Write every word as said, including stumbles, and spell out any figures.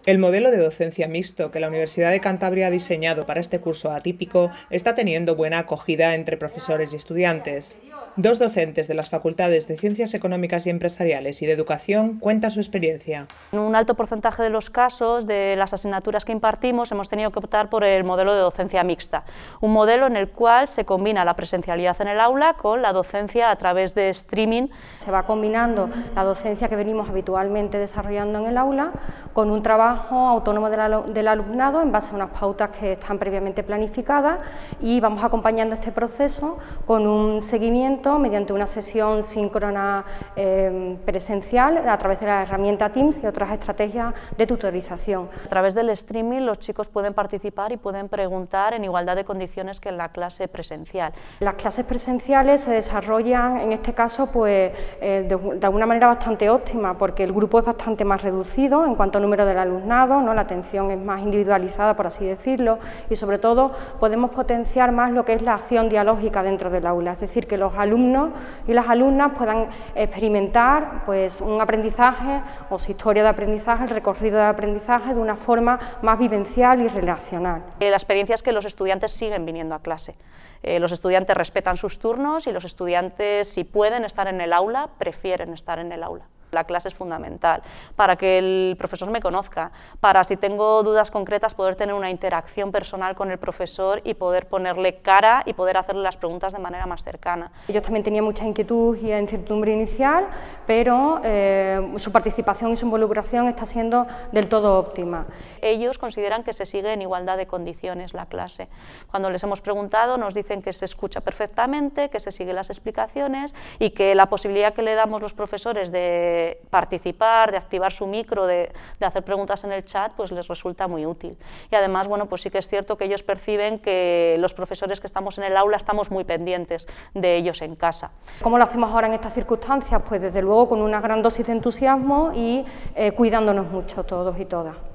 El modelo de docencia mixto que la Universidad de Cantabria ha diseñado para este curso atípico está teniendo buena acogida entre profesores y estudiantes. Dos docentes de las Facultades de Ciencias Económicas y Empresariales y de Educación cuentan su experiencia. En un alto porcentaje de los casos de las asignaturas que impartimos hemos tenido que optar por el modelo de docencia mixta, un modelo en el cual se combina la presencialidad en el aula con la docencia a través de streaming. Se va combinando la docencia que venimos habitualmente desarrollando en el aula con un trabajo autónomo del alumnado en base a unas pautas que están previamente planificadas, y vamos acompañando este proceso con un seguimiento mediante una sesión síncrona eh, presencial a través de la herramienta Teams y otras estrategias de tutorización. A través del streaming los chicos pueden participar y pueden preguntar en igualdad de condiciones que en la clase presencial. Las clases presenciales se desarrollan en este caso pues, eh, de, de alguna manera bastante óptima, porque el grupo es bastante más reducido en cuanto al número del alumnado, ¿no? La atención es más individualizada, por así decirlo, y sobre todo podemos potenciar más lo que es la acción dialógica dentro del aula, es decir, que los alumnos y las alumnas puedan experimentar pues, un aprendizaje o su historia de aprendizaje, el recorrido de aprendizaje de una forma más vivencial y relacional. La experiencia es que los estudiantes siguen viniendo a clase. Eh, los estudiantes respetan sus turnos y los estudiantes, si pueden estar en el aula, prefieren estar en el aula. La clase es fundamental para que el profesor me conozca, para si tengo dudas concretas poder tener una interacción personal con el profesor y poder ponerle cara y poder hacerle las preguntas de manera más cercana. Ellos también tenían mucha inquietud y incertidumbre inicial, pero eh, su participación y su involucración está siendo del todo óptima. Ellos consideran que se sigue en igualdad de condiciones la clase. Cuando les hemos preguntado nos dicen que se escucha perfectamente, que se siguen las explicaciones y que la posibilidad que le damos los profesores de participar, de activar su micro, de, de hacer preguntas en el chat, pues les resulta muy útil. Y además, bueno, pues sí que es cierto que ellos perciben que los profesores que estamos en el aula estamos muy pendientes de ellos en casa. ¿Cómo lo hacemos ahora en estas circunstancias? Pues desde luego con una gran dosis de entusiasmo y eh, cuidándonos mucho todos y todas.